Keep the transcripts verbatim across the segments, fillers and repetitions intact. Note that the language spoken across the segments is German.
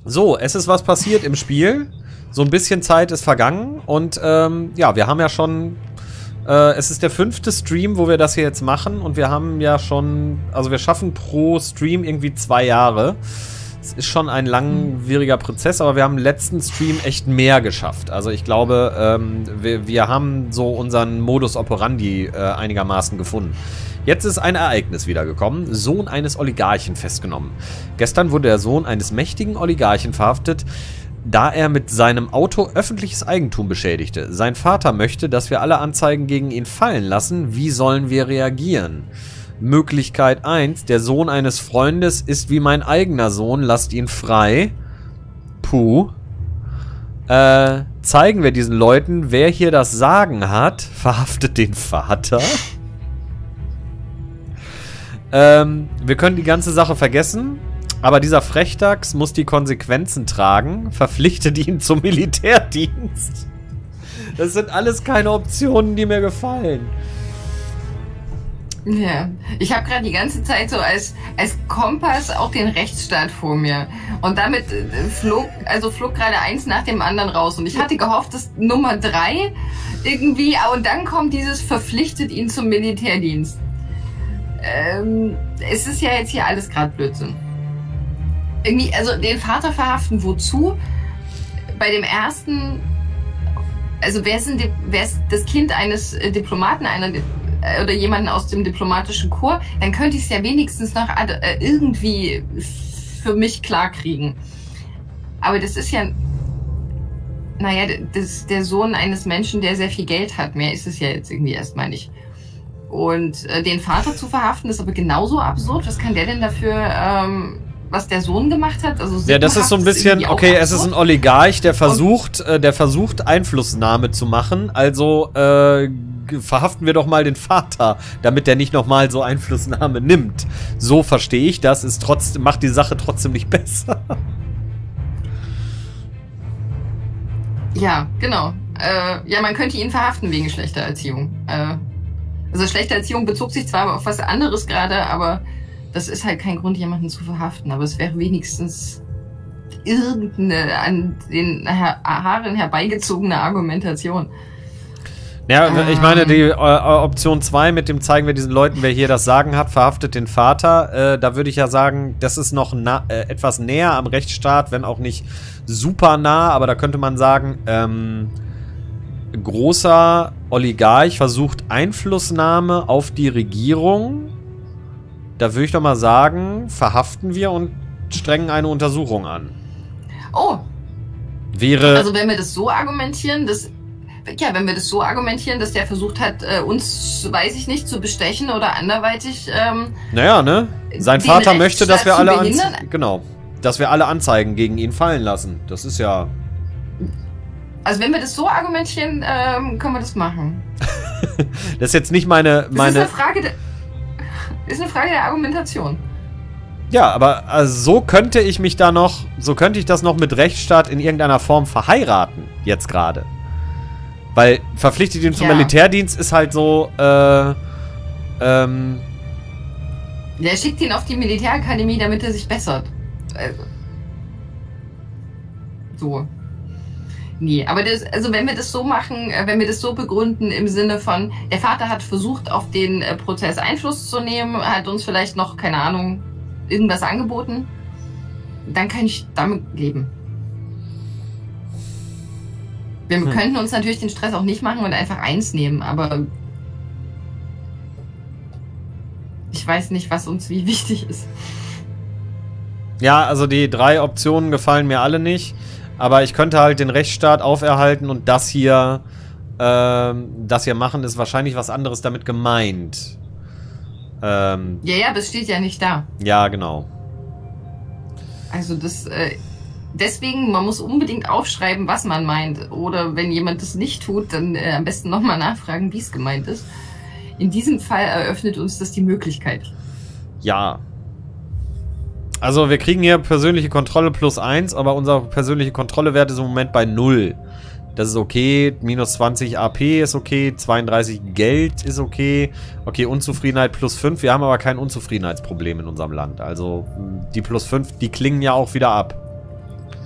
So, es ist was passiert im Spiel. So ein bisschen Zeit ist vergangen. Und ähm, ja, wir haben ja schon... Äh, es ist der fünfte Stream, wo wir das hier jetzt machen. Und wir haben ja schon... Also wir schaffen pro Stream irgendwie zwei Jahre. Es ist schon ein langwieriger Prozess, aber wir haben im letzten Stream echt mehr geschafft. Also ich glaube, ähm, wir, wir haben so unseren Modus operandi äh, einigermaßen gefunden. Jetzt ist ein Ereignis wiedergekommen. Sohn eines Oligarchen festgenommen. Gestern wurde der Sohn eines mächtigen Oligarchen verhaftet, da er mit seinem Auto öffentliches Eigentum beschädigte. Sein Vater möchte, dass wir alle Anzeigen gegen ihn fallen lassen. Wie sollen wir reagieren? Möglichkeit eins. Der Sohn eines Freundes ist wie mein eigener Sohn. Lasst ihn frei. Puh. Äh, zeigen wir diesen Leuten, wer hier das Sagen hat. Verhaftet den Vater. Ähm, wir können die ganze Sache vergessen, aber dieser Frechdachs muss die Konsequenzen tragen, verpflichtet ihn zum Militärdienst. Das sind alles keine Optionen, die mir gefallen. Ja, ich habe gerade die ganze Zeit so als, als Kompass auch den Rechtsstaat vor mir. Und damit äh, flog, also flog gerade eins nach dem anderen raus. Und ich hatte gehofft, dass Nummer drei irgendwie, und dann kommt dieses verpflichtet ihn zum Militärdienst. Ähm, es ist ja jetzt hier alles gerade Blödsinn. Irgendwie, also den Vater verhaften, wozu? Bei dem ersten, also wer ist, ein, wer ist das Kind eines äh, Diplomaten, einer äh, oder jemanden aus dem diplomatischen Korps, dann könnte ich es ja wenigstens noch äh, irgendwie für mich klar kriegen. Aber das ist ja, naja, das ist der Sohn eines Menschen, der sehr viel Geld hat. Mehr ist es ja jetzt irgendwie erstmal nicht. Und äh, den Vater zu verhaften, ist aber genauso absurd. Was kann der denn dafür, ähm, was der Sohn gemacht hat? Also ja, das ist so ein bisschen, okay, es ist ein Oligarch, der versucht, äh, der versucht Einflussnahme zu machen. Also äh, verhaften wir doch mal den Vater, damit der nicht nochmal so Einflussnahme nimmt. So verstehe ich das. Ist trotzdem, macht die Sache trotzdem nicht besser. Ja, genau. Äh, ja, man könnte ihn verhaften wegen schlechter Erziehung. Äh, Also schlechte Erziehung bezog sich zwar auf was anderes gerade, aber das ist halt kein Grund, jemanden zu verhaften. Aber es wäre wenigstens irgendeine an den Haaren herbeigezogene Argumentation. Ja, ähm, ich meine, die äh, Option zwei mit dem zeigen wir diesen Leuten, wer hier das Sagen hat, verhaftet den Vater. Äh, da würde ich ja sagen, das ist noch na äh, etwas näher am Rechtsstaat, wenn auch nicht super nah. Aber da könnte man sagen, ähm... großer Oligarch versucht Einflussnahme auf die Regierung. Da würde ich doch mal sagen, verhaften wir und strengen eine Untersuchung an. Oh. Wäre... Also wenn wir das so argumentieren, dass... Ja, wenn wir das so argumentieren, dass der versucht hat, uns, weiß ich nicht, zu bestechen oder anderweitig... Ähm, naja, ne? Sein Vater möchte, dass wir alle... Anze genau. Dass wir alle Anzeigen gegen ihn fallen lassen. Das ist ja... Also wenn wir das so argumentieren, ähm, können wir das machen. Das ist jetzt nicht meine... meine das ist eine Frage der, ist eine Frage der Argumentation. Ja, aber also so könnte ich mich da noch... So könnte ich das noch mit Rechtsstaat in irgendeiner Form verheiraten. Jetzt gerade. Weil verpflichtet ihn zum ja. Militärdienst ist halt so... Äh, ähm... Der schickt ihn auf die Militärakademie, damit er sich bessert. Also, so... Nee, aber das, also wenn wir das so machen, wenn wir das so begründen im Sinne von, der Vater hat versucht, auf den äh, Prozess Einfluss zu nehmen, hat uns vielleicht noch, keine Ahnung, irgendwas angeboten, dann kann ich damit leben. Wir hm. könnten uns natürlich den Stress auch nicht machen und einfach eins nehmen, aber ich weiß nicht, was uns wie wichtig ist. Ja, also die drei Optionen gefallen mir alle nicht. Aber ich könnte halt den Rechtsstaat auferhalten und das hier, ähm, das hier machen, ist wahrscheinlich was anderes damit gemeint. Ähm, ja, ja, das steht ja nicht da. Ja, genau. Also das, äh, deswegen, man muss unbedingt aufschreiben, was man meint. Oder wenn jemand das nicht tut, dann äh, am besten nochmal nachfragen, wie es gemeint ist. In diesem Fall eröffnet uns das die Möglichkeit. Ja. Also wir kriegen hier persönliche Kontrolle plus eins, aber unser persönliche Kontrollewert ist im Moment bei null. Das ist okay. Minus zwanzig A P ist okay. zweiunddreißig Geld ist okay. Okay, Unzufriedenheit plus fünf. Wir haben aber kein Unzufriedenheitsproblem in unserem Land. Also die plus fünf, die klingen ja auch wieder ab.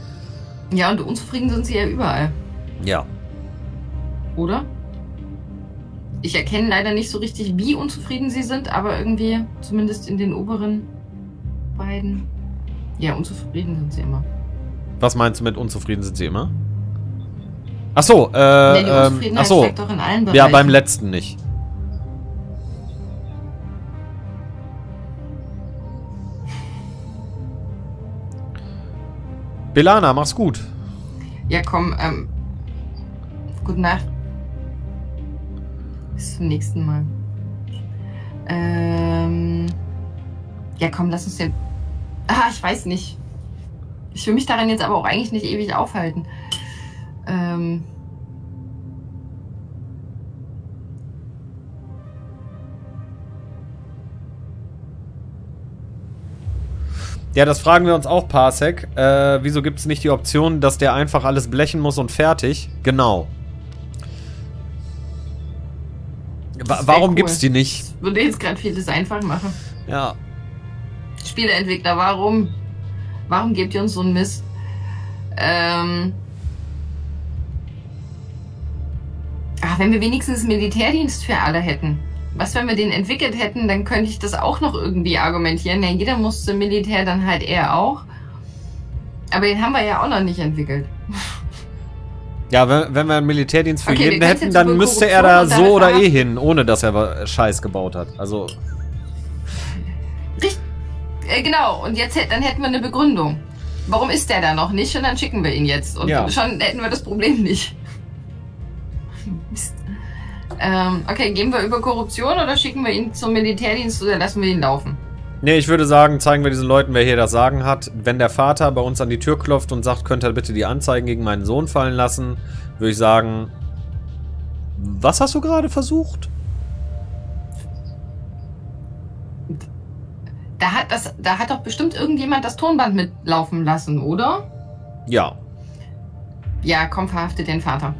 Ja, und unzufrieden sind sie ja überall. Ja. Oder? Ich erkenne leider nicht so richtig, wie unzufrieden sie sind, aber irgendwie, zumindest in den oberen beiden. Ja, unzufrieden sind sie immer. Was meinst du mit unzufrieden sind sie immer? Ach so, äh, nee, die ähm, Unzufriedenheit ach so. steckt doch in allen Bereichen. Ja, beim letzten nicht. Belana, mach's gut. Ja, komm, ähm, gute Nacht. Bis zum nächsten Mal. Ähm, ja, komm, lass uns den... Ah, ich weiß nicht. Ich will mich daran jetzt aber auch eigentlich nicht ewig aufhalten. Ähm... Ja, das fragen wir uns auch, Parsec. Äh, wieso gibt es nicht die Option, dass der einfach alles blechen muss und fertig? Genau. Wa warum cool. gibt's die nicht? Das würde jetzt gerade vieles einfach machen. Ja. Spieleentwickler, warum? Warum gebt ihr uns so einen Mist? Ähm... Ach, wenn wir wenigstens Militärdienst für alle hätten. Was, wenn wir den entwickelt hätten, dann könnte ich das auch noch irgendwie argumentieren. Ja, jeder musste Militär, dann halt er auch. Aber den haben wir ja auch noch nicht entwickelt. Ja, wenn, wenn wir einen Militärdienst für okay, jeden hätten, dann müsste er da so oder eh hin, ohne dass er Scheiß gebaut hat. Also... Richtig, äh, genau, und jetzt dann hätten wir eine Begründung. Warum ist der da noch nicht? Und dann schicken wir ihn jetzt. Und ja. schon hätten wir das Problem nicht. Mist. Ähm, okay, gehen wir über Korruption oder schicken wir ihn zum Militärdienst oder lassen wir ihn laufen? Nee, ich würde sagen, zeigen wir diesen Leuten, wer hier das Sagen hat. Wenn der Vater bei uns an die Tür klopft und sagt, könnt ihr bitte die Anzeigen gegen meinen Sohn fallen lassen, würde ich sagen, was hast du gerade versucht? Da hat, das, da hat doch bestimmt irgendjemand das Tonband mitlaufen lassen, oder? Ja. Ja, komm, verhaftet den Vater.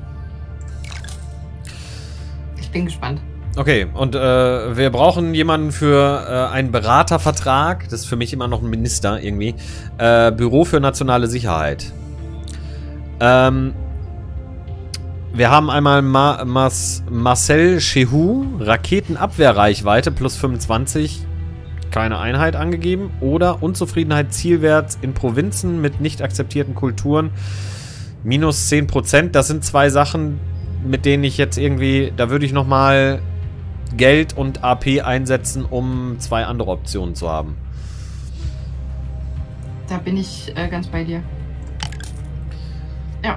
Ich bin gespannt. Okay, und äh, wir brauchen jemanden für äh, einen Beratervertrag. Das ist für mich immer noch ein Minister irgendwie. Äh, Büro für nationale Sicherheit. Ähm, wir haben einmal Ma Mas Marcel Chehu, Raketenabwehrreichweite plus fünfundzwanzig, keine Einheit angegeben. Oder Unzufriedenheit zielwärts in Provinzen mit nicht akzeptierten Kulturen minus zehn Prozent. Das sind zwei Sachen, mit denen ich jetzt irgendwie, da würde ich nochmal Geld und A P einsetzen, um zwei andere Optionen zu haben. Da bin ich äh, ganz bei dir. Ja.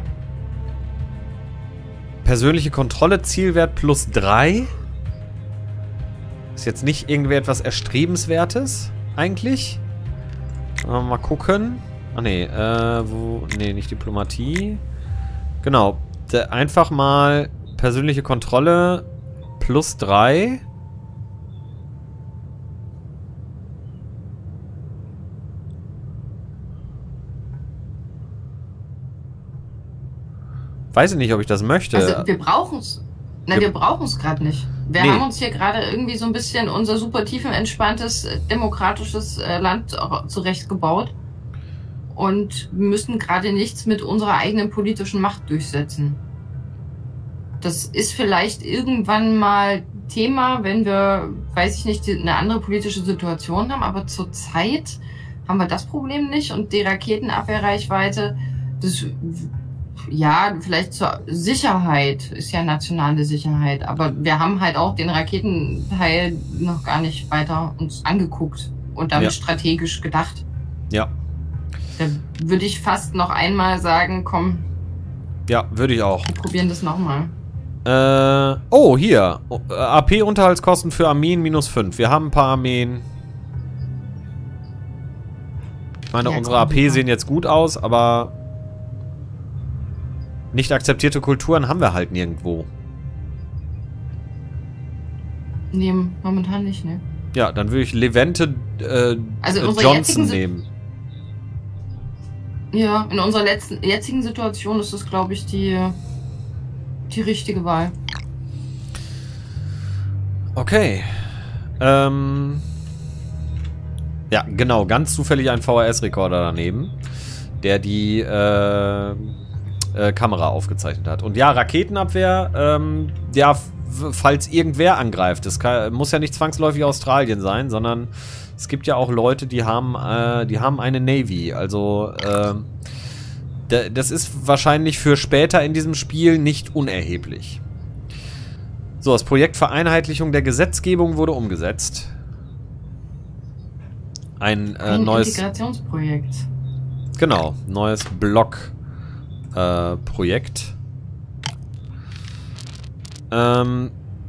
Persönliche Kontrolle, Zielwert plus drei. Ist jetzt nicht irgendwie etwas Erstrebenswertes, eigentlich. Äh, mal gucken. Ah, nee, äh, wo, nee, nicht Diplomatie. Genau. Einfach mal persönliche Kontrolle plus drei. Weiß ich nicht, ob ich das möchte. Also wir brauchen es. Nein, wir, wir brauchen es gerade nicht. Wir nee. haben uns hier gerade irgendwie so ein bisschen unser super tiefenentspanntes, demokratisches Land zurechtgebaut. Und müssen gerade nichts mit unserer eigenen politischen Macht durchsetzen. Das ist vielleicht irgendwann mal Thema, wenn wir, weiß ich nicht, eine andere politische Situation haben, aber zurzeit haben wir das Problem nicht und die Raketenabwehrreichweite, das, ja, vielleicht zur Sicherheit, ist ja nationale Sicherheit, aber wir haben halt auch den Raketenteil noch gar nicht weiter uns angeguckt und damit ja. strategisch gedacht. Ja. Da würde ich fast noch einmal sagen, komm. Ja, würde ich auch. Wir probieren das nochmal. Äh, oh, hier. A P-Unterhaltskosten für Armeen minus fünf. Wir haben ein paar Armeen. Ich meine, ja, unsere A P sehen jetzt gut aus, aber nicht akzeptierte Kulturen haben wir halt nirgendwo. Nee, momentan nicht, ne? Ja, dann würde ich Levente äh, also Johnson nehmen. Ja, in unserer letzten, jetzigen Situation ist das, glaube ich, die, die richtige Wahl. Okay. Ähm. Ja, genau. Ganz zufällig ein V H S-Rekorder daneben. der die äh, äh, Kamera aufgezeichnet hat. Und ja, Raketenabwehr, ähm, ja, falls irgendwer angreift. Es kann, muss ja nicht zwangsläufig Australien sein, sondern es gibt ja auch Leute, die haben, äh, die haben eine Navy. Also, äh, das ist wahrscheinlich für später in diesem Spiel nicht unerheblich. So, das Projekt Vereinheitlichung der Gesetzgebung wurde umgesetzt. Ein, äh, Ein neues... Integrationsprojekt. Genau, neues Block-Projekt. Äh, ähm,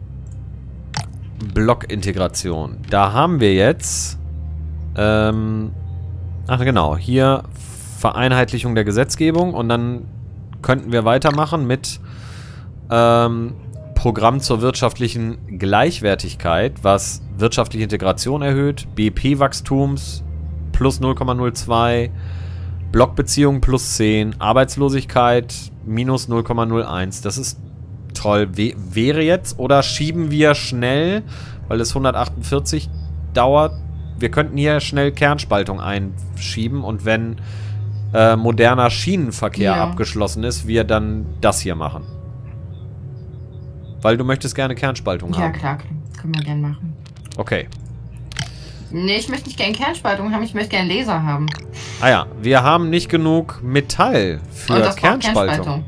Blockintegration. Da haben wir jetzt... Ähm, ach genau, hier Vereinheitlichung der Gesetzgebung und dann könnten wir weitermachen mit ähm, Programm zur wirtschaftlichen Gleichwertigkeit, was wirtschaftliche Integration erhöht, B I P-Wachstums plus null Komma null zwei, Blockbeziehungen plus zehn, Arbeitslosigkeit minus null Komma null eins. Das ist toll. W wäre jetzt, oder schieben wir schnell, weil es hundertachtundvierzig dauert, wir könnten hier schnell Kernspaltung einschieben und wenn äh, moderner Schienenverkehr Ja. abgeschlossen ist, wir dann das hier machen. Weil du möchtest gerne Kernspaltung Ja, haben. klar, können wir gern machen. Okay. Nee, ich möchte nicht gerne Kernspaltung haben, ich möchte gerne Laser haben. Ah ja, wir haben nicht genug Metall für Und das braucht Kernspaltung.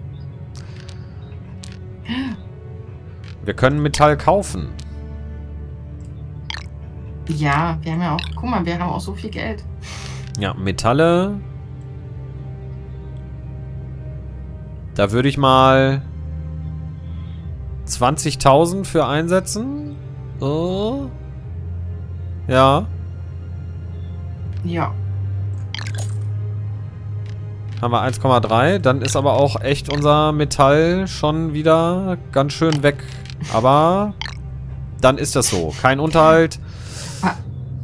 Wir können Metall kaufen. Ja, wir haben ja auch, guck mal, wir haben auch so viel Geld. Ja, Metalle. Da würde ich mal zwanzigtausend für einsetzen. Oh. Ja. Ja. Haben wir eins Komma drei. Dann ist aber auch echt unser Metall schon wieder ganz schön weg. Aber dann ist das so. Kein Unterhalt. Pa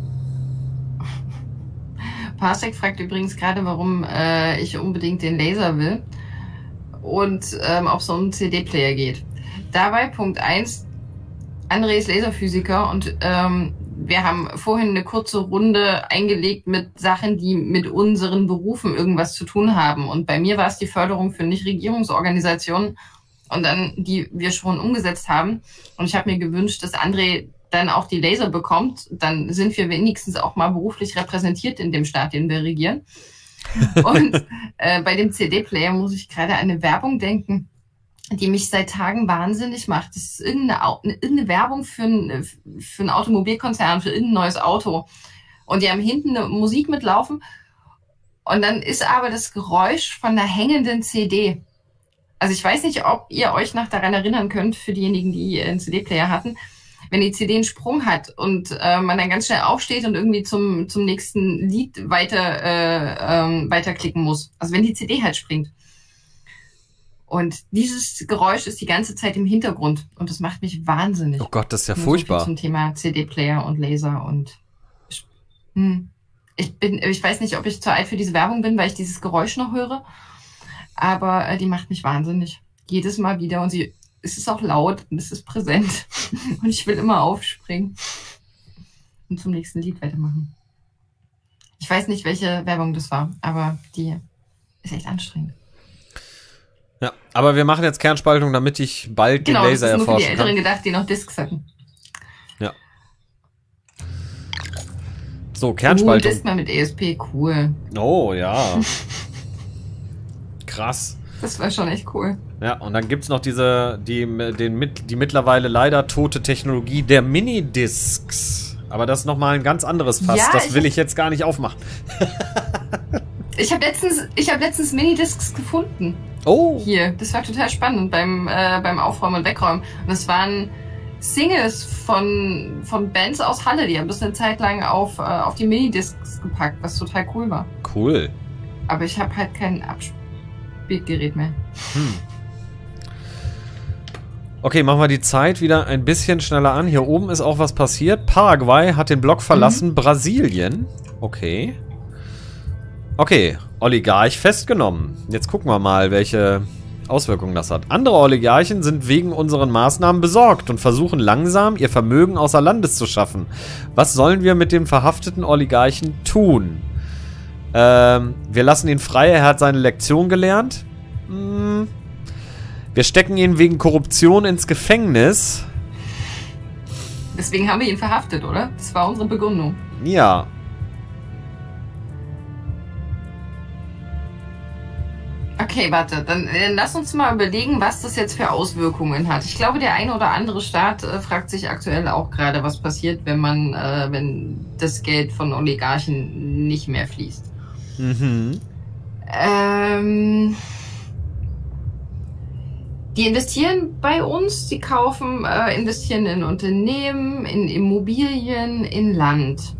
Parsec fragt übrigens gerade, warum äh, ich unbedingt den Laser will. Und ähm, ob es um einen C D-Player geht. Dabei Punkt eins. André ist Laserphysiker und ähm, wir haben vorhin eine kurze Runde eingelegt mit Sachen, die mit unseren Berufen irgendwas zu tun haben. Und bei mir war es die Förderung für Nichtregierungsorganisationen und dann, die wir schon umgesetzt haben. Und ich habe mir gewünscht, dass André dann auch die Laser bekommt. Dann sind wir wenigstens auch mal beruflich repräsentiert in dem Staat, den wir regieren. Und äh, bei dem C D-Player muss ich gerade an eine Werbung denken, die mich seit Tagen wahnsinnig macht. Das ist irgendeine, Au irgendeine Werbung für ein, für ein Automobilkonzern, für irgendein neues Auto. Und die haben hinten eine Musik mitlaufen. Und dann ist aber das Geräusch von einer hängenden C D. Also ich weiß nicht, ob ihr euch noch daran erinnern könnt, für diejenigen, die einen C D-Player hatten, wenn die C D einen Sprung hat und äh, man dann ganz schnell aufsteht und irgendwie zum, zum nächsten Lied weiter, äh, ähm, weiterklicken muss. Also wenn die C D halt springt. Und dieses Geräusch ist die ganze Zeit im Hintergrund und das macht mich wahnsinnig. Oh Gott, das ist ja Nur furchtbar. So viel zum Thema C D-Player und Laser und ich, hm, ich bin, ich weiß nicht, ob ich zu alt für diese Werbung bin, weil ich dieses Geräusch noch höre, aber äh, die macht mich wahnsinnig. Jedes Mal wieder und sie, es ist auch laut und es ist präsent und ich will immer aufspringen und zum nächsten Lied weitermachen. Ich weiß nicht, welche Werbung das war, aber die ist echt anstrengend. Ja, aber wir machen jetzt Kernspaltung, damit ich bald Genau, den Laser das ist nur für die erforschen kann. Älteren gedacht, die noch Discs hatten. Ja. So, Uh, Kernspaltung. Disc mal mit E S P, cool. Oh, ja. Krass. Das war schon echt cool. Ja, und dann gibt es noch diese, die, den, die mittlerweile leider tote Technologie der Minidiscs. Aber das ist nochmal ein ganz anderes Fass. Ja, das ich will ich jetzt gar nicht aufmachen. Ich habe letztens, ich hab letztens Minidiscs gefunden. Oh. Hier, das war total spannend beim, äh, beim Aufräumen und Wegräumen. Und das waren Singles von, von Bands aus Halle. Die haben das eine Zeit lang auf, äh, auf die Minidiscs gepackt, was total cool war. Cool. Aber ich habe halt kein Abspielgerät mehr. Hm. Okay, machen wir die Zeit wieder ein bisschen schneller an. Hier oben ist auch was passiert. Paraguay hat den Block verlassen. Mhm. Brasilien. Okay. Okay, Oligarch festgenommen. Jetzt gucken wir mal, welche Auswirkungen das hat. Andere Oligarchen sind wegen unseren Maßnahmen besorgt und versuchen langsam, ihr Vermögen außer Landes zu schaffen. Was sollen wir mit dem verhafteten Oligarchen tun? Ähm, wir lassen ihn frei, er hat seine Lektion gelernt. Hm. Wir stecken ihn wegen Korruption ins Gefängnis. Deswegen haben wir ihn verhaftet, oder? Das war unsere Begründung. Ja. Okay, warte, dann äh, lass uns mal überlegen, was das jetzt für Auswirkungen hat. Ich glaube, der eine oder andere Staat äh, fragt sich aktuell auch gerade, was passiert, wenn man, äh, wenn das Geld von Oligarchen nicht mehr fließt. Mhm. Ähm, die investieren bei uns, die kaufen, äh, investieren in Unternehmen, in Immobilien, in Land.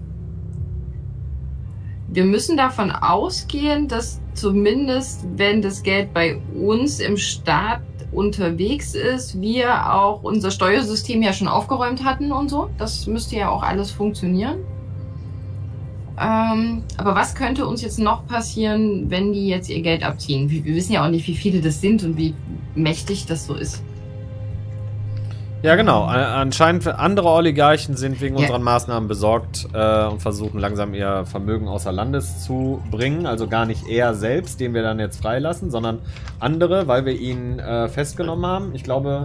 Wir müssen davon ausgehen, dass zumindest, wenn das Geld bei uns im Staat unterwegs ist, wir auch unser Steuersystem ja schon aufgeräumt hatten und so. Das müsste ja auch alles funktionieren. Ähm, aber was könnte uns jetzt noch passieren, wenn die jetzt ihr Geld abziehen? Wir, wir wissen ja auch nicht, wie viele das sind und wie mächtig das so ist. Ja, genau. Anscheinend andere Oligarchen sind wegen Ja. unseren Maßnahmen besorgt äh, und versuchen langsam ihr Vermögen außer Landes zu bringen. Also gar nicht er selbst, den wir dann jetzt freilassen, sondern andere, weil wir ihn äh, festgenommen haben. Ich glaube,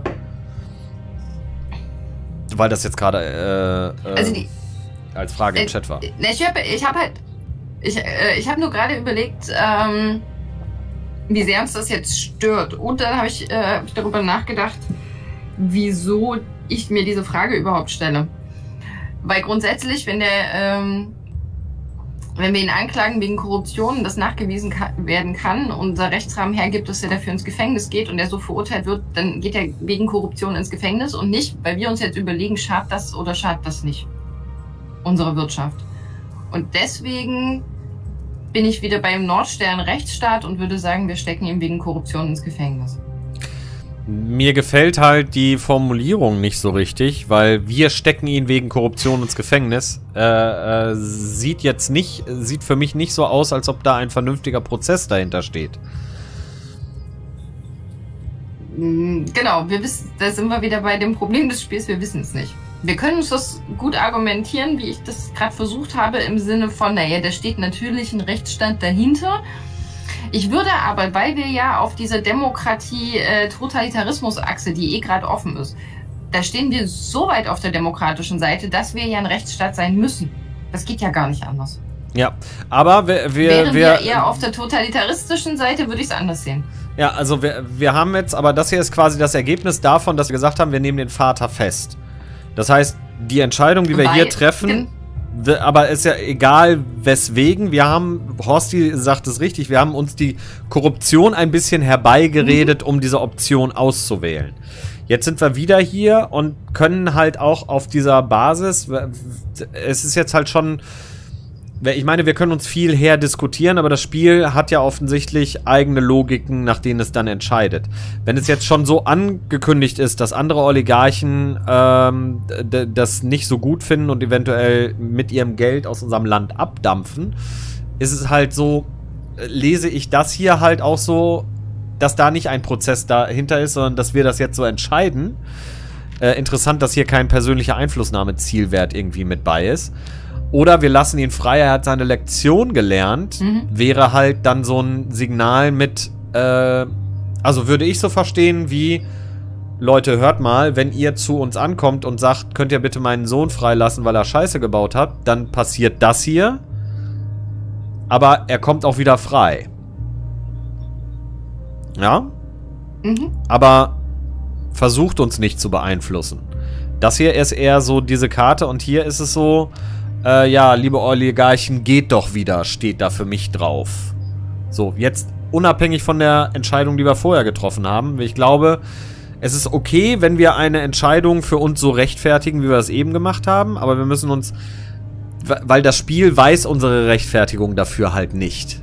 weil das jetzt gerade äh, äh, Also die, als Frage im äh, Chat war. Ich habe ich hab halt, ich, äh, ich habe nur gerade überlegt, ähm, wie sehr uns das jetzt stört. Und dann habe ich, äh, hab ich darüber nachgedacht, wieso ich mir diese Frage überhaupt stelle. Weil grundsätzlich, wenn der, ähm, wenn wir ihn anklagen wegen Korruption und das nachgewiesen ka werden kann und unser Rechtsrahmen hergibt, dass er dafür ins Gefängnis geht und er so verurteilt wird, dann geht er wegen Korruption ins Gefängnis und nicht, weil wir uns jetzt überlegen, schadet das oder schadet das nicht unserer Wirtschaft. Und deswegen bin ich wieder beim Nordstern Rechtsstaat und würde sagen, wir stecken ihn wegen Korruption ins Gefängnis. Mir gefällt halt die Formulierung nicht so richtig, weil wir stecken ihn wegen Korruption ins Gefängnis. Äh, äh, sieht jetzt nicht, sieht für mich nicht so aus, als ob da ein vernünftiger Prozess dahinter steht. Genau, wir wissen, da sind wir wieder bei dem Problem des Spiels, wir wissen es nicht. Wir können uns das gut argumentieren, wie ich das gerade versucht habe, im Sinne von, naja, da steht natürlich ein Rechtsstand dahinter. Ich würde aber, weil wir ja auf dieser Demokratie-Totalitarismus-Achse, die eh gerade offen ist, da stehen wir so weit auf der demokratischen Seite, dass wir ja ein Rechtsstaat sein müssen. Das geht ja gar nicht anders. Ja, aber wir... wir Wären wir wir eher auf der totalitaristischen Seite, würde ich es anders sehen. Ja, also wir, wir haben jetzt, aber das hier ist quasi das Ergebnis davon, dass wir gesagt haben, wir nehmen den Vater fest. Das heißt, die Entscheidung, die wir Weil- hier treffen... Aber ist ja egal, weswegen. Wir haben, Horsti sagt es richtig, wir haben uns die Korruption ein bisschen herbeigeredet, mhm. um diese Option auszuwählen. Jetzt sind wir wieder hier und können halt auch auf dieser Basis, es ist jetzt halt schon, ich meine, wir können uns viel her diskutieren, aber das Spiel hat ja offensichtlich eigene Logiken, nach denen es dann entscheidet. Wenn es jetzt schon so angekündigt ist, dass andere Oligarchen ähm, das nicht so gut finden und eventuell mit ihrem Geld aus unserem Land abdampfen, ist es halt so, lese ich das hier halt auch so, dass da nicht ein Prozess dahinter ist, sondern dass wir das jetzt so entscheiden. Äh, interessant, dass hier kein persönlicher Einflussnahme-Zielwert irgendwie mit bei ist. Oder wir lassen ihn frei, er hat seine Lektion gelernt, mhm. wäre halt dann so ein Signal mit, äh, also würde ich so verstehen wie, Leute, hört mal, wenn ihr zu uns ankommt und sagt, könnt ihr bitte meinen Sohn freilassen, weil er Scheiße gebaut hat, dann passiert das hier, aber er kommt auch wieder frei. Ja? Mhm. Aber versucht uns nicht zu beeinflussen. Das hier ist eher so diese Karte und hier ist es so, Äh, ja, liebe Oligarchen, geht doch wieder, steht da für mich drauf. So, jetzt unabhängig von der Entscheidung, die wir vorher getroffen haben. Ich glaube, es ist okay, wenn wir eine Entscheidung für uns so rechtfertigen, wie wir das eben gemacht haben, aber wir müssen uns, weil das Spiel weiß unsere Rechtfertigung dafür halt nicht.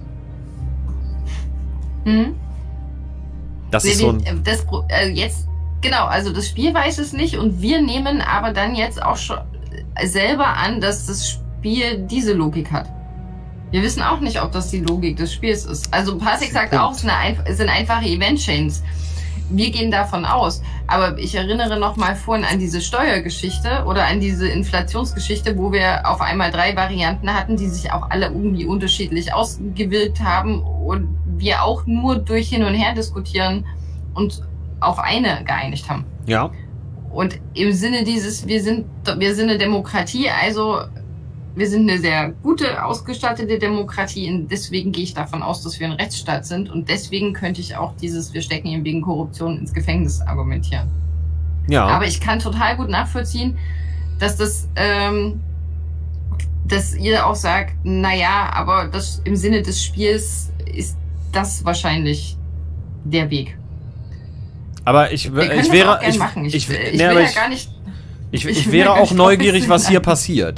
Mhm. Das nee, ist so ein... Das, äh, jetzt, genau, also das Spiel weiß es nicht und wir nehmen aber dann jetzt auch schon selber an, dass das Spiel diese Logik hat. Wir wissen auch nicht, ob das die Logik des Spiels ist. Also Parsec sagt auch, es sind, eine, es sind einfache Event-Chains. wir gehen davon aus. Aber ich erinnere noch mal vorhin an diese Steuergeschichte oder an diese Inflationsgeschichte, wo wir auf einmal drei Varianten hatten, die sich auch alle irgendwie unterschiedlich ausgewirkt haben und wir auch nur durch Hin und Her diskutieren und auf eine geeinigt haben. Ja. Und im Sinne dieses, wir sind, wir sind eine Demokratie, also wir sind eine sehr gute, ausgestattete Demokratie und deswegen gehe ich davon aus, dass wir ein Rechtsstaat sind und deswegen könnte ich auch dieses, wir stecken ihn wegen Korruption ins Gefängnis argumentieren. Ja. Aber ich kann total gut nachvollziehen, dass das, ähm, dass ihr auch sagt, naja, aber das im Sinne des Spiels ist das wahrscheinlich der Weg. Aber ich, wir ich wäre, ich, machen. ich, ich, ich, nee, will ja ich, gar nicht. Ich, ich, ich wäre auch neugierig, was hier passiert.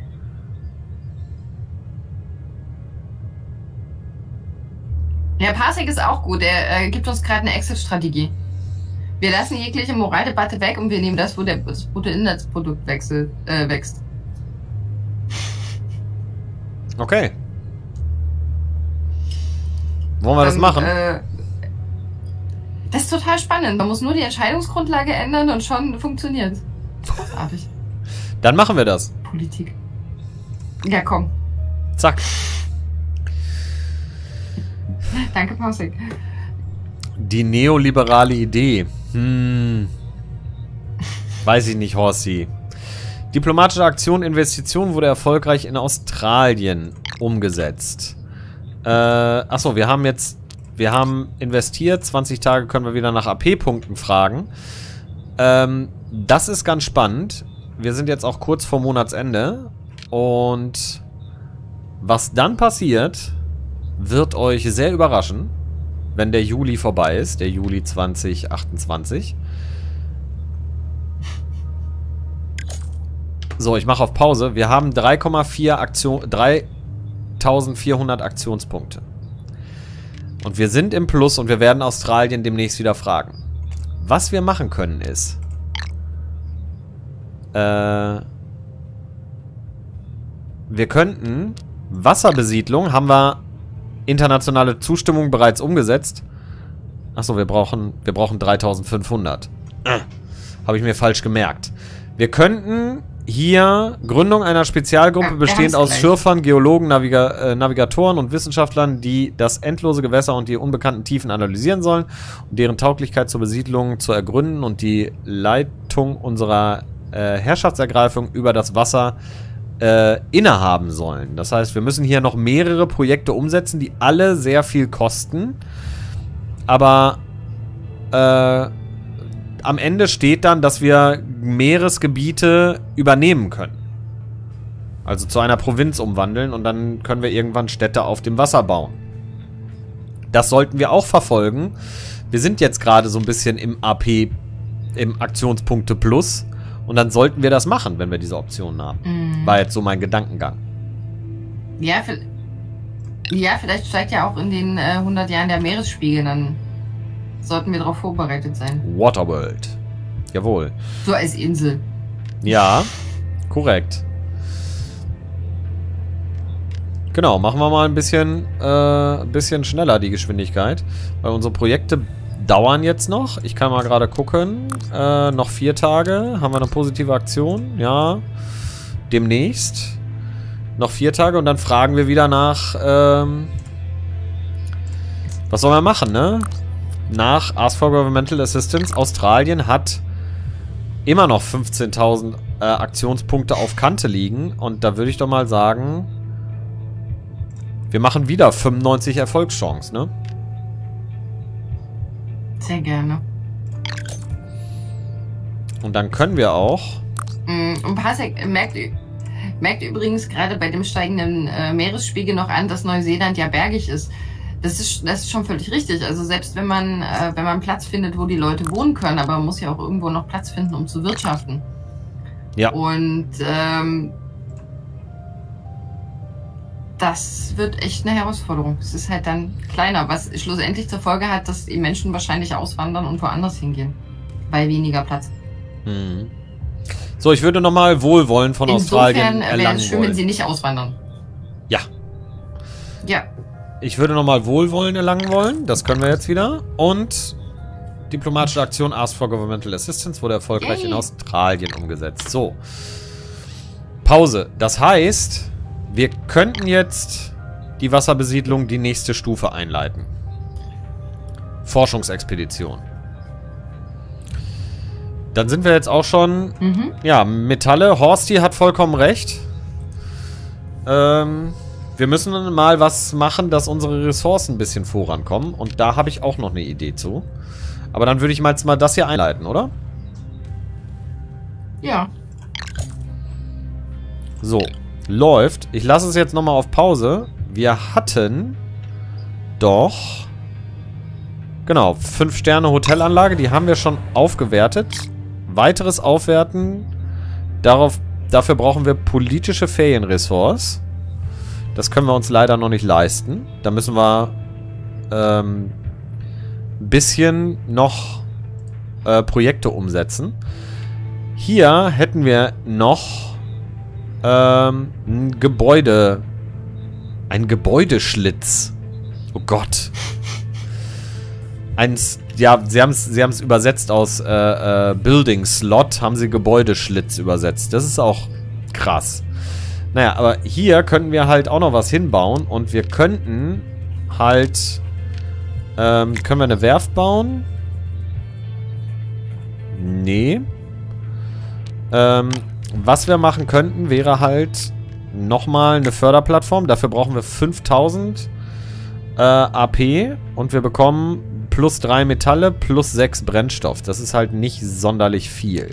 Ja, Parsec ist auch gut. Er äh, gibt uns gerade eine Exit-Strategie. Wir lassen jegliche Moraldebatte weg und wir nehmen das, wo der, das Bruttoinlandsprodukt wechselt, äh, wächst. Okay. Wollen wir Dann, das machen? Äh, das ist total spannend. Man muss nur die Entscheidungsgrundlage ändern und schon funktioniert. Großartig. Dann machen wir das. Politik. Ja, komm. Zack. Danke, Pausig. Die neoliberale Idee. Hm. Weiß ich nicht, Horsi. Diplomatische Aktion, Investition wurde erfolgreich in Australien umgesetzt. Äh, achso, wir haben jetzt, wir haben investiert, zwanzig Tage können wir wieder nach A P-Punkten fragen. Ähm, das ist ganz spannend. Wir sind jetzt auch kurz vor Monatsende. Und was dann passiert, wird euch sehr überraschen, wenn der Juli vorbei ist, der Juli zwanzig achtundzwanzig. So, ich mache auf Pause. Wir haben drei Komma vier Aktion, dreitausendvierhundert Aktionspunkte. Und wir sind im Plus und wir werden Australien demnächst wieder fragen. Was wir machen können ist, äh, wir könnten Wasserbesiedlung, haben wir internationale Zustimmung bereits umgesetzt. Achso, wir brauchen, wir brauchen dreitausendfünfhundert. Äh, Habe ich mir falsch gemerkt. Wir könnten hier Gründung einer Spezialgruppe Ja, bestehend aus gleich. Schürfern, Geologen, Naviga äh, Navigatoren und Wissenschaftlern, die das endlose Gewässer und die unbekannten Tiefen analysieren sollen und deren Tauglichkeit zur Besiedlung zu ergründen und die Leitung unserer äh, Herrschaftsergreifung über das Wasser äh, innehaben sollen. Das heißt, wir müssen hier noch mehrere Projekte umsetzen, die alle sehr viel kosten. Aber äh, am Ende steht dann, dass wir Meeresgebiete übernehmen können. Also zu einer Provinz umwandeln und dann können wir irgendwann Städte auf dem Wasser bauen. Das sollten wir auch verfolgen. Wir sind jetzt gerade so ein bisschen im A P, im Aktionspunkte Plus. Und dann sollten wir das machen, wenn wir diese Optionen haben. Mm. War jetzt so mein Gedankengang. Ja, ja, vielleicht steigt ja auch in den äh, hundert Jahren der Meeresspiegel, dann sollten wir darauf vorbereitet sein. Waterworld. Jawohl. So als Insel. Ja, korrekt. Genau, machen wir mal ein bisschen, äh, ein bisschen schneller die Geschwindigkeit. Weil unsere Projekte dauern jetzt noch. Ich kann mal gerade gucken. Äh, noch vier Tage. Haben wir eine positive Aktion? Ja. Demnächst. Noch vier Tage und dann fragen wir wieder nach, ähm, was soll man machen, ne? Nach Ask for Governmental Assistance. Australien hat immer noch fünfzehntausend äh, Aktionspunkte auf Kante liegen. Und da würde ich doch mal sagen, wir machen wieder fünfundneunzig Erfolgschancen, ne? Sehr gerne. Und dann können wir auch... Und Parsec merkt, merkt übrigens gerade bei dem steigenden äh, Meeresspiegel noch an, dass Neuseeland ja bergig ist. Das ist, das ist schon völlig richtig. Also selbst wenn man, äh, wenn man Platz findet, wo die Leute wohnen können, aber man muss ja auch irgendwo noch Platz finden, um zu wirtschaften. Ja. Und ähm, das wird echt eine Herausforderung. Es ist halt dann kleiner, was schlussendlich zur Folge hat, dass die Menschen wahrscheinlich auswandern und woanders hingehen. Bei weniger Platz. Hm. So, ich würde nochmal Wohlwollen von Australien Insofern wäre erlangen es schön, wollen. wenn sie nicht auswandern. Ja. Ja. Ich würde nochmal Wohlwollen erlangen wollen. Das können wir jetzt wieder. Und Diplomatische Aktion Ask for Governmental Assistance wurde erfolgreich Yay. in Australien umgesetzt. So. Pause. Das heißt, wir könnten jetzt die Wasserbesiedlung die nächste Stufe einleiten. Forschungsexpedition. Dann sind wir jetzt auch schon... Mhm. Ja, Metalle. Horsty hat vollkommen recht. Ähm, wir müssen mal was machen, dass unsere Ressourcen ein bisschen vorankommen. Und da habe ich auch noch eine Idee zu. Aber dann würde ich mal jetzt mal das hier einleiten, oder? Ja. So, läuft. Ich lasse es jetzt nochmal auf Pause. Wir hatten doch... Genau, fünf Sterne Hotelanlage. Die haben wir schon aufgewertet. Weiteres Aufwerten. Darauf, dafür brauchen wir politische Ferienressorts. Das können wir uns leider noch nicht leisten. Da müssen wir ähm, ein bisschen noch äh, Projekte umsetzen. Hier hätten wir noch ähm, ein Gebäude. Ein Gebäudeschlitz. Oh Gott. Eins, ja, sie haben es sie haben's übersetzt aus äh, äh, Building Slot, haben sie Gebäudeschlitz übersetzt. Das ist auch krass. Naja, aber hier könnten wir halt auch noch was hinbauen und wir könnten halt, ähm, können wir eine Werft bauen? Nee. Ähm, was wir machen könnten, wäre halt nochmal eine Förderplattform. Dafür brauchen wir fünftausend äh, A P und wir bekommen plus drei Metalle, plus sechs Brennstoff. Das ist halt nicht sonderlich viel.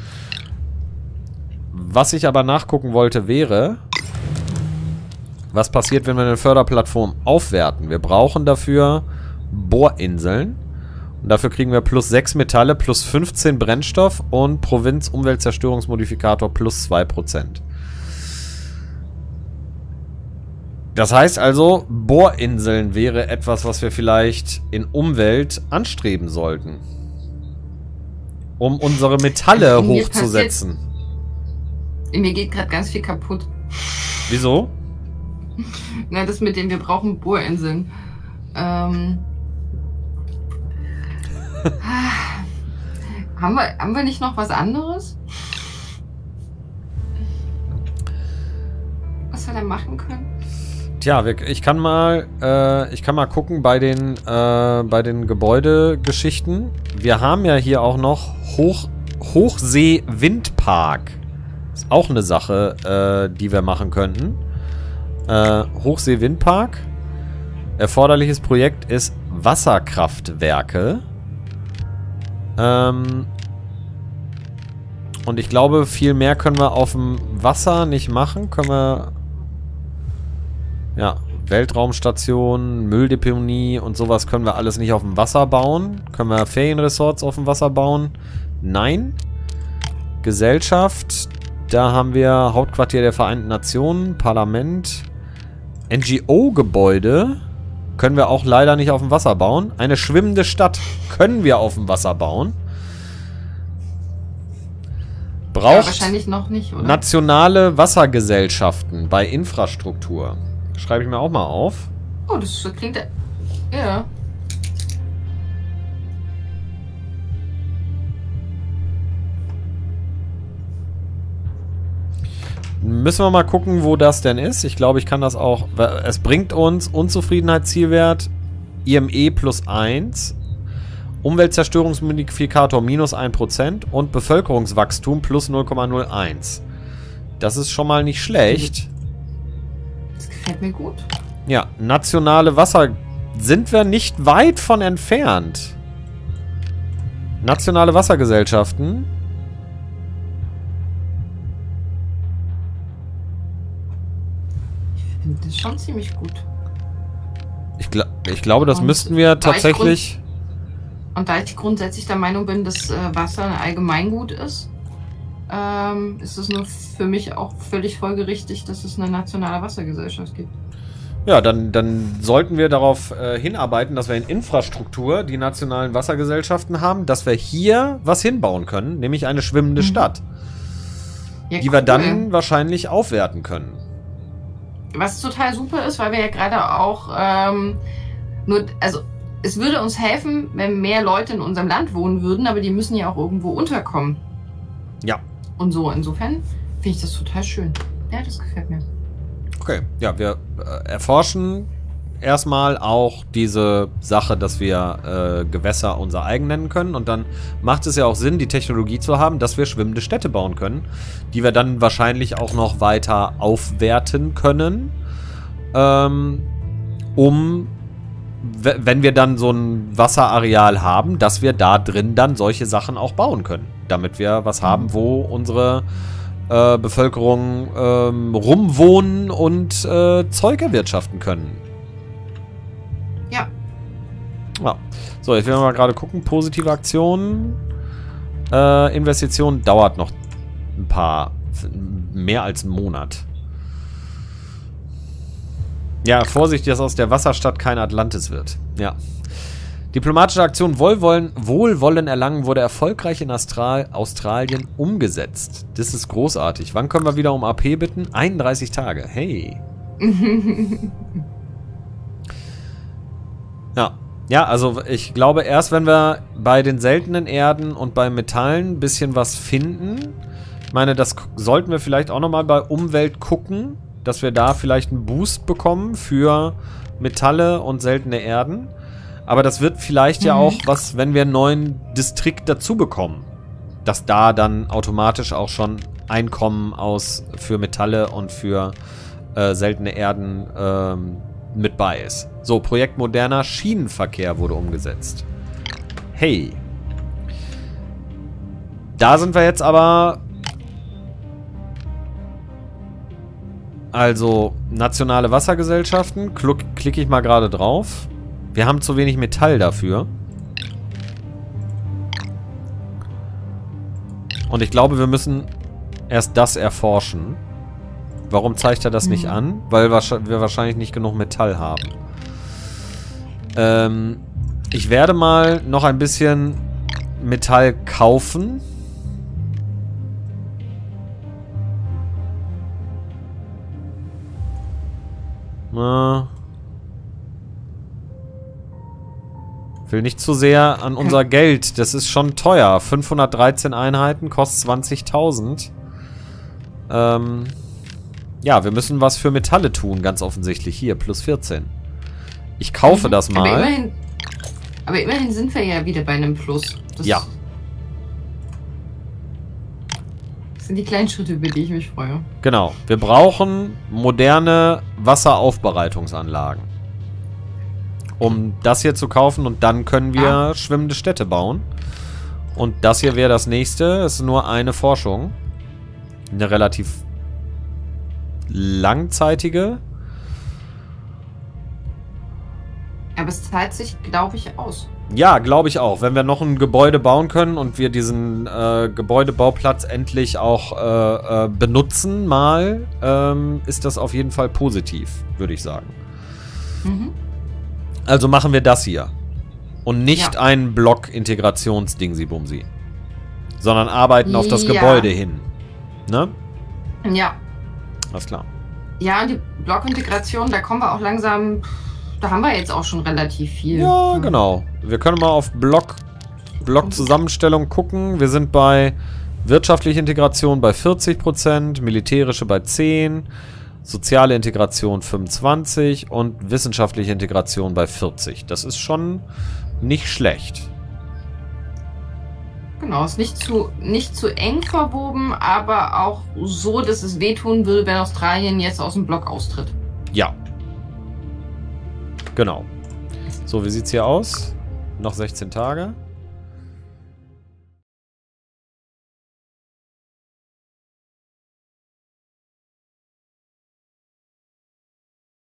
Was ich aber nachgucken wollte, wäre, was passiert, wenn wir eine Förderplattform aufwerten. Wir brauchen dafür Bohrinseln. Und dafür kriegen wir plus sechs Metalle, plus fünfzehn Brennstoff und Provinz-Umweltzerstörungsmodifikator plus zwei Prozent. Das heißt also, Bohrinseln wäre etwas, was wir vielleicht in Umwelt anstreben sollten. Um unsere Metalle Also mir hochzusetzen. In mir geht gerade ganz viel kaputt. Wieso? Na, das mit dem, wir brauchen Bohrinseln. Ähm. haben, wir, haben wir nicht noch was anderes? Was wir da machen können? Tja, wir, ich kann mal, äh, ich kann mal gucken bei den, äh, bei den Gebäudegeschichten. Wir haben ja hier auch noch Hoch, Hochsee-Windpark. Ist auch eine Sache, äh, die wir machen könnten. Äh, Hochsee-Windpark. Erforderliches Projekt ist Wasserkraftwerke. Ähm, und ich glaube, viel mehr können wir auf dem Wasser nicht machen. Können wir... Ja, Weltraumstation, Mülldeponie und sowas können wir alles nicht auf dem Wasser bauen. Können wir Ferienresorts auf dem Wasser bauen? Nein. Gesellschaft. Da haben wir Hauptquartier der Vereinten Nationen, Parlament. N G O-Gebäude können wir auch leider nicht auf dem Wasser bauen. Eine schwimmende Stadt können wir auf dem Wasser bauen. Braucht Ja, wahrscheinlich noch nicht, oder? Nationale Wassergesellschaften bei Infrastruktur. Schreibe ich mir auch mal auf. Oh, das klingt... Ja. Müssen wir mal gucken, wo das denn ist. Ich glaube, ich kann das auch... Es bringt uns Unzufriedenheitszielwert I M E plus eins, Umweltzerstörungsmodifikator minus ein Prozent und Bevölkerungswachstum plus null Komma null eins. Das ist schon mal nicht schlecht. Das gefällt mir gut. Ja, nationale Wasser... Sind wir nicht weit von entfernt. Nationale Wassergesellschaften... Das ist schon ziemlich gut. Ich, gl ich glaube, das Und müssten wir da ich tatsächlich... Und da ich grundsätzlich der Meinung bin, dass äh, Wasser ein Allgemeingut ist, ähm, ist es nur für mich auch völlig folgerichtig, dass es eine nationale Wassergesellschaft gibt. Ja, dann, dann sollten wir darauf äh, hinarbeiten, dass wir in Infrastruktur die nationalen Wassergesellschaften haben, dass wir hier was hinbauen können, nämlich eine schwimmende Mhm. Stadt, Ja, die cool. wir dann wahrscheinlich aufwerten können. Was total super ist, weil wir ja gerade auch ähm, nur, also es würde uns helfen, wenn mehr Leute in unserem Land wohnen würden, aber die müssen ja auch irgendwo unterkommen. Ja. Und so, insofern finde ich das total schön. Ja, das gefällt mir. Okay, ja, wir äh, erforschen erstmal auch diese Sache, dass wir äh, Gewässer unser eigen nennen können. Und dann macht es ja auch Sinn, die Technologie zu haben, dass wir schwimmende Städte bauen können, die wir dann wahrscheinlich auch noch weiter aufwerten können, ähm, um, wenn wir dann so ein Wasserareal haben, dass wir da drin dann solche Sachen auch bauen können, damit wir was haben, wo unsere äh, Bevölkerung ähm, rumwohnen und äh, Zeug erwirtschaften können. Ja. Ja. So, jetzt werden wir mal gerade gucken. Positive Aktionen. Äh, Investition dauert noch ein paar, mehr als einen Monat. Ja, Vorsicht, dass aus der Wasserstadt kein Atlantis wird. Ja. Diplomatische Aktion Wohlwollen, Wohlwollen erlangen wurde erfolgreich in Astral Australien umgesetzt. Das ist großartig. Wann können wir wieder um A P bitten? einunddreißig Tage. Hey. Ja. Ja, also ich glaube erst, wenn wir bei den seltenen Erden und bei Metallen ein bisschen was finden. Ich meine, das sollten wir vielleicht auch nochmal bei Umwelt gucken, dass wir da vielleicht einen Boost bekommen für Metalle und seltene Erden. Aber das wird vielleicht mhm. ja auch was, wenn wir einen neuen Distrikt dazu bekommen. Dass da dann automatisch auch schon Einkommen aus für Metalle und für äh, seltene Erden ähm, mit bei ist. So, Projekt moderner Schienenverkehr wurde umgesetzt. Hey. Da sind wir jetzt aber... Also, nationale Wassergesellschaften. Klick, klicke ich mal gerade drauf. Wir haben zu wenig Metall dafür. Und ich glaube, wir müssen erst das erforschen. Warum zeigt er das nicht an? Weil wir wahrscheinlich nicht genug Metall haben. Ähm, ich werde mal noch ein bisschen Metall kaufen. Na. Will nicht zu sehr an unser Geld. Das ist schon teuer. fünfhundertdreizehn Einheiten, kostet zwanzigtausend. Ähm... Ja, wir müssen was für Metalle tun, ganz offensichtlich. Hier, plus vierzehn. Ich kaufe mhm. das mal. Aber immerhin, aber immerhin sind wir ja wieder bei einem Plus. Das ja. Das sind die kleinen Schritte, über die ich mich freue. Genau. Wir brauchen moderne Wasseraufbereitungsanlagen. Um das hier zu kaufen und dann können wir ah. schwimmende Städte bauen. Und das hier wäre das nächste. Es ist nur eine Forschung. Eine relativ langzeitige. Aber es zahlt sich, glaube ich, aus. Ja, glaube ich auch. Wenn wir noch ein Gebäude bauen können und wir diesen äh, Gebäudebauplatz endlich auch äh, äh, benutzen mal, ähm, ist das auf jeden Fall positiv, würde ich sagen. Mhm. Also machen wir das hier. Und nicht ja. ein Block-Integrations-Dingsi-Bumsi. Sondern arbeiten auf das ja. Gebäude hin. Ne? Ja. Alles klar. Ja, die Blockintegration, da kommen wir auch langsam... Da haben wir jetzt auch schon relativ viel. Ja, genau. Wir können mal auf Block, Block-Zusammenstellung gucken. Wir sind bei wirtschaftliche Integration bei vierzig Prozent, militärische bei zehn Prozent, soziale Integration fünfundzwanzig Prozent und wissenschaftliche Integration bei vierzig Prozent. Das ist schon nicht schlecht. Genau, ist nicht zu, nicht zu eng verwoben, aber auch so, dass es wehtun würde, wenn Australien jetzt aus dem Block austritt. Ja. Genau. So, wie sieht's hier aus? Noch sechzehn Tage.